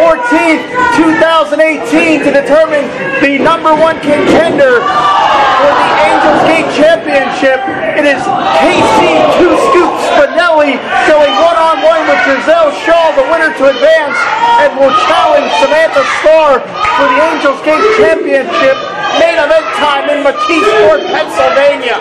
14th, 2018 to determine the #1 contender for the AngelGate Championship. It is Casey Two Scoops Spinelli going one-on-one with Gisele Shaw, the winner to advance, and will challenge Samantha Starr for the AngelGate Championship. Main event time in McKeesport, Pennsylvania.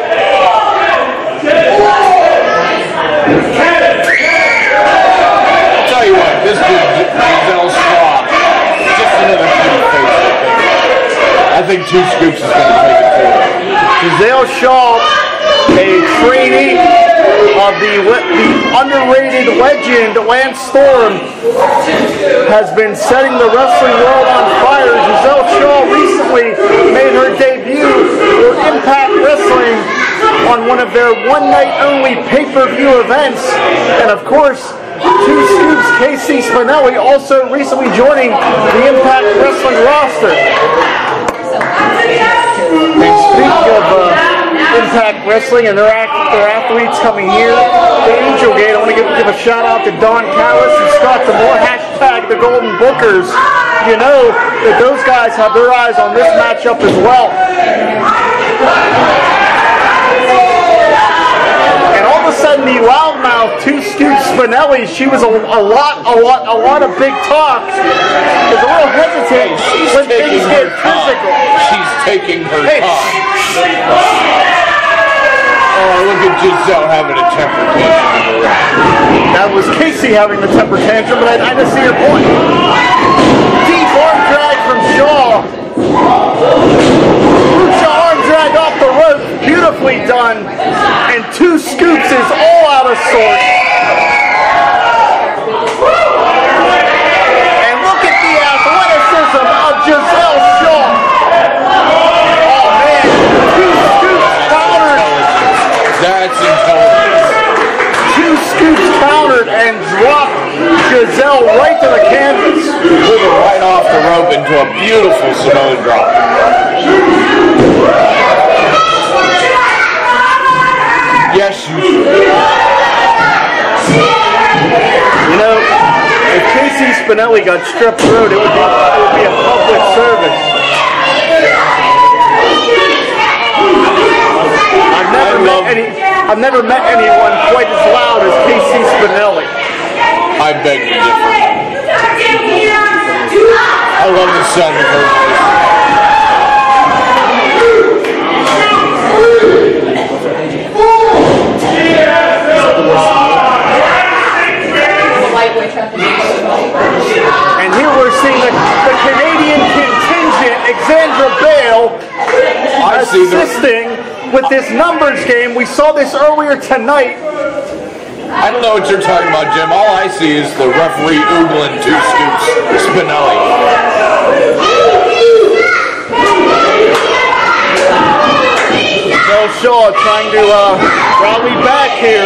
I'll tell you what, this dude, Gisele Shaw, just another cute face. I think Two Scoops is going to take it forward. Gisele Shaw, a trainee of the underrated legend Lance Storm, has been setting the wrestling world on fire. Gisele Shaw recently made her debut for Impact Wrestling on one of their one-night-only pay-per-view events. And of course, Two Scoops Casey Spinelli also recently joining the Impact Wrestling roster. And speaking of Impact Wrestling and their athletes coming here to AngelGate, I want to give a shout out to Don Callis and Scott DeMore, hashtag the Golden Bookers. You know that those guys have their eyes on this matchup as well. And all of a sudden, the loudmouth Two Scoops Spinelli, she was a lot of big talk, is a little hesitant when things get physical. She's taking her time. Oh, look at Gisele having a temper tantrum. That was Casey having the temper tantrum, but I just see your point. Deep arm drag from Shaw. Lucha arm drag off the rope, beautifully done. And Two Scoops is all out of sorts. And look at the athleticism of Gisele Shaw. Oh man, Two Scoops countered. That's intelligence. Two Scoops countered and dropped Gisele right to the canvas. Pulled her right off the rope into a beautiful Samoan drop. Yes, you should. You know, if Casey Spinelli got strep throat, it would be a public service. I've never met anyone quite as loud as Casey Spinelli. I beg to differ. I love the sound of her voice. And here we're seeing the Canadian contingent, Alexandra Bale, assisting with this numbers game. We saw this earlier tonight. I don't know what you're talking about, Jim. All I see is the referee oogling Two Scoops Spinelli. Gisele Shaw trying to rally back here.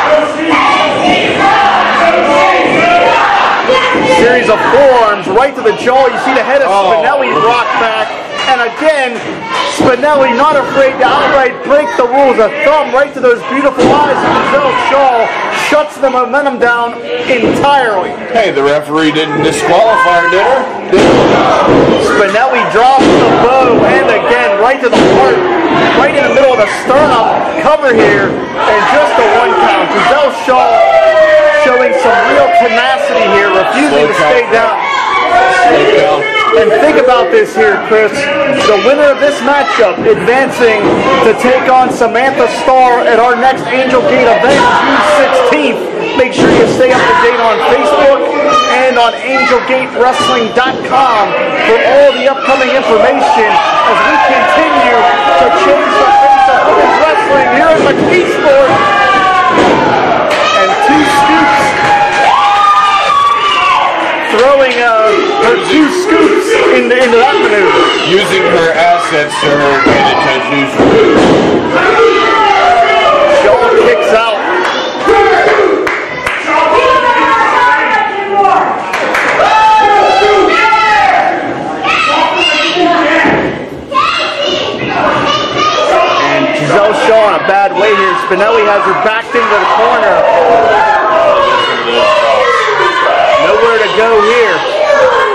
Series of forearms right to the jaw. You see the head of Spinelli rock back. And again, Spinelli not afraid to outright break the rules. A thumb right to those beautiful eyes of Gisele Shaw shuts the momentum down entirely. Hey, the referee didn't disqualify her, did he? Spinelli drops the bow and again right to the heart. Right in the middle of the sternum cover here. And just a one count. Gisele Shaw showing some real tenacity here, refusing to stay down. And think about this here, Chris. The winner of this matchup advancing to take on Samantha Starr at our next AngelGate event, June 16th. Make sure you stay up to date on Facebook and on AngelGateWrestling.com for all the upcoming information as we continue to change the face of women's wrestling here in McKeesport. And Two Scoops throwing her Two Scoops into that maneuver. Using her assets to her advantage as usual. Shaw kicks out. And Gisele Shaw in a bad way here. Spinelli has her backed into the corner. Nowhere to go here.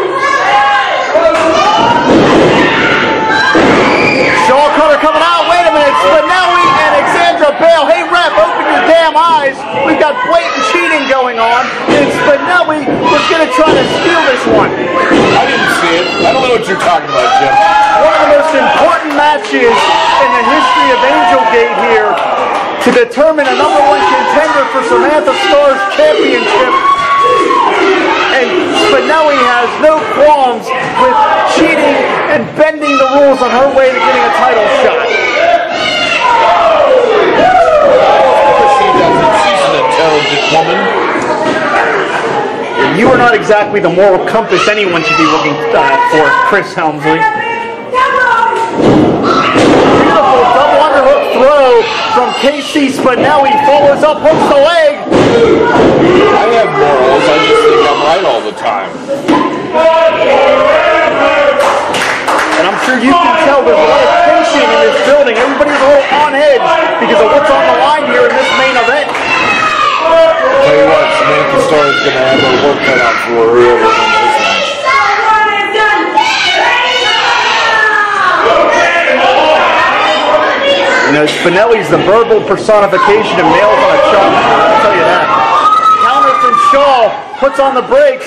We got blatant cheating going on, and Spinelli was going to try to steal this one. I didn't see it. I don't know what you're talking about, Jim. One of the most important matches in the history of AngelGate here to determine a #1 contender for Samantha Starr's championship. And Spinelli has no qualms with cheating and bending the rules on her way to getting a title shot. She doesn't. She's an intelligent woman. You are not exactly the moral compass anyone should be looking for, Chris Helmsley. Beautiful double underhook throw from Casey Spinelli. Follows up, hooks the leg. I have morals. I just think I'm right all the time. And I'm sure you can tell there's a lot of tension in this building. Everybody's a little on edge because of what's on the line here in this main event. I'll tell you what, Samantha Starr is going to have her work cut out for her whoever wins this match. You know, Spinelli's the verbal personification of nails on a chalkboard, I'll tell you that. Counter from Shaw, puts on the brakes.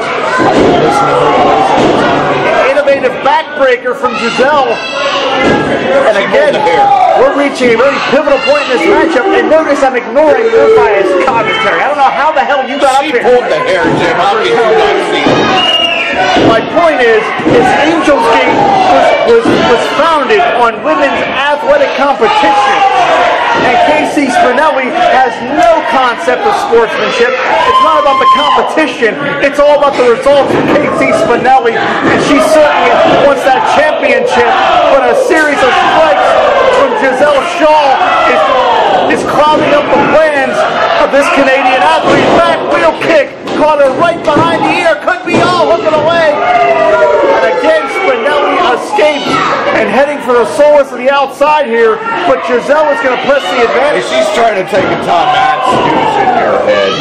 Innovative backbreaker from Gisele. And again, we're reaching a very pivotal point in this matchup. And notice I'm ignoring your biased commentary. I don't know how the hell you got up here. She pulled the hair, Jim. How did you not see it? My point is AngelGate was founded on women's athletic competition. And Casey Spinelli has no concept of sportsmanship. It's not about the competition. It's all about the results of Casey Spinelli. And she certainly wants that championship. But a series of strikes from Gisele Shaw is clouding up the plans of this Canadian athlete. Back wheel kick. Caught her right behind the ear. Could be all hooking away. And again, Spinelli escapes and heading for the solace of the outside here. But Gisele is going to press the advantage. She's trying to take a Tom Matz juice in her head.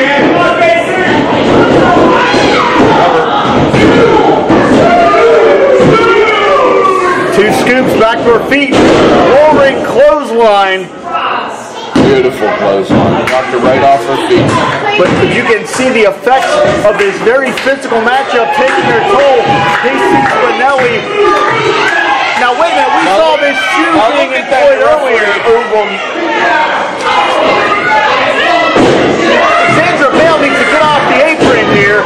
Two scoops back to her feet. Roaring clothesline. Beautiful clothesline. Knocked her right off her feet. But you can see the effects of this very physical matchup taking their toll. Casey Spinelli. Now wait a minute, we saw this shoe being employed earlier. Sandra Bale needs to get off the apron here.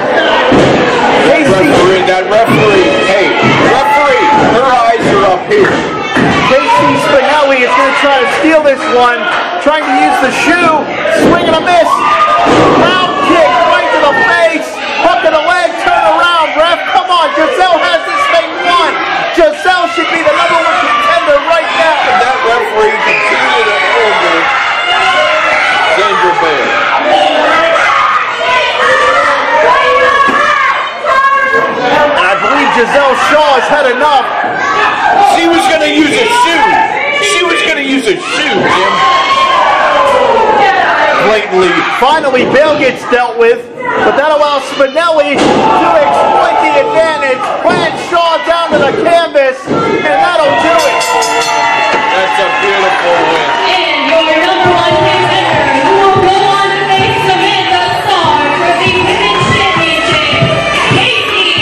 That referee, hey, referee, her eyes are up here. Casey Spinelli is going to try to steal this one, trying to use the shoe, swing and a miss. Round kick right to the face, hook of the leg, turn around, ref. Come on, Gisele has this thing won. Gisele should be the #1 contender right now. And that referee continued to over Sandra Bale. And I believe Gisele Shaw has had enough. She was going to use a shoe. She was going to use a shoe, Jim. Blatantly. Finally, Bale gets dealt with, but that allows Spinelli to exploit the advantage, plant Shaw down to the canvas, and that'll do it. That's a beautiful win. And your #1 contender, who will go on to face Samantha Starr for the Women's Championship, Casey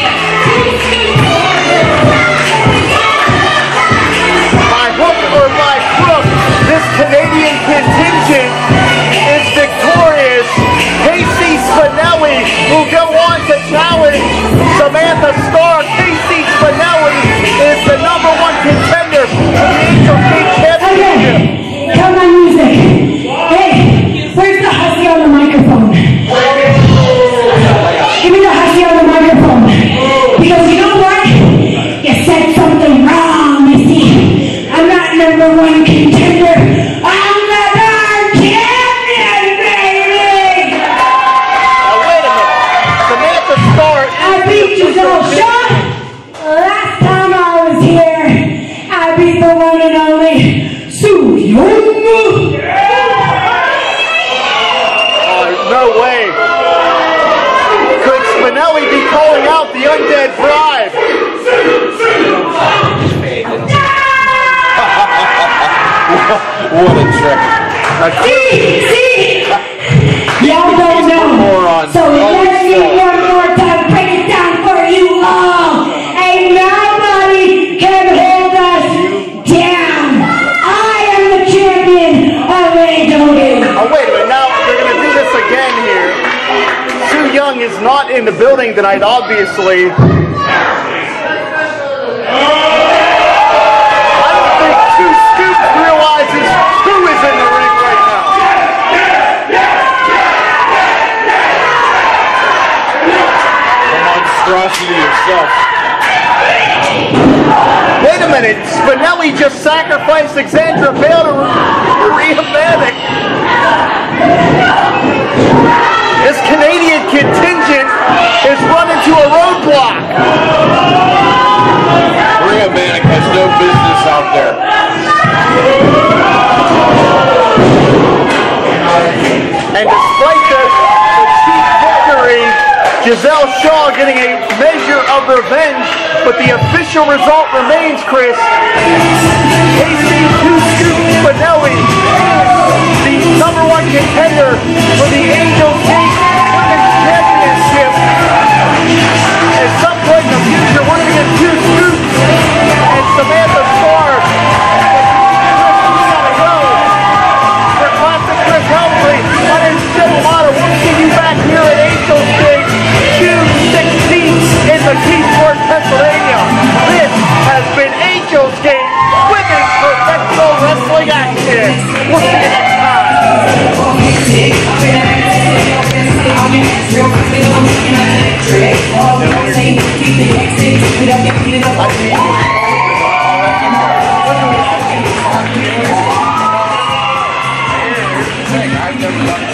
By hook or by crook, this Canadian contingent is victorious. Casey Spinelli will go on to challenge Samantha Starr. Casey Spinelli is the #1 contender for the AngelGate Championship. Okay, come on music. Hey, where's the hussy on the microphone? Give me the hussy on the microphone. Because you know what? You said something wrong, Missy. I'm not #1 contender. I'm the darn champion, baby! Now wait a minute. Samantha Starr I beat Gisele Shaw. Last time I was here, I beat the one and only Sue Young. No way. Could Spinelli be calling out the undead bride? What a trick. See? Y'all don't know. So let's see one more time. Break it down for you all. Ain't nobody can hold us down. I am the champion of AngelGate. Oh, wait a minute. Now they're going to do this again here. Sue Young is not in the building tonight, obviously. I don't think Two Scoops realizes who is in the ring right now. The monstrosity itself. Wait a minute. Spinelli just sacrificed Alexandra Bale to Maria Manic. This Canadian contingent is run into a roadblock. Maria Manic has no business out there. And despite the cheap victory, Gisele Shaw getting a measure of revenge, but the official result remains, Chris. Casey Two Scoops Spinelli is the #1 contender for the AngelGate Women's Championship. At some point in the future, we're going to get Two Scoops and Samantha Starr. For classic Chris Helmsley, my name's Jim Mata. We'll see you back here at AngelGate June 16th in the Pittsburgh, Pennsylvania. This has been AngelGate Women's Professional Wrestling Action. We'll see you next time. I've never done